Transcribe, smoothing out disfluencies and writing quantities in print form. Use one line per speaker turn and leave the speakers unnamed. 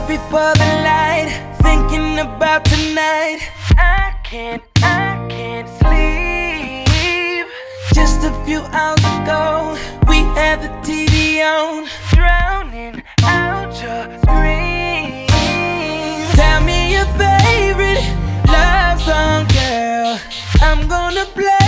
up before the light, thinking about tonight. I can't sleep. Just a few hours ago, we had the TV on, drowning out your screams. Tell me your favorite love song, girl. I'm gonna play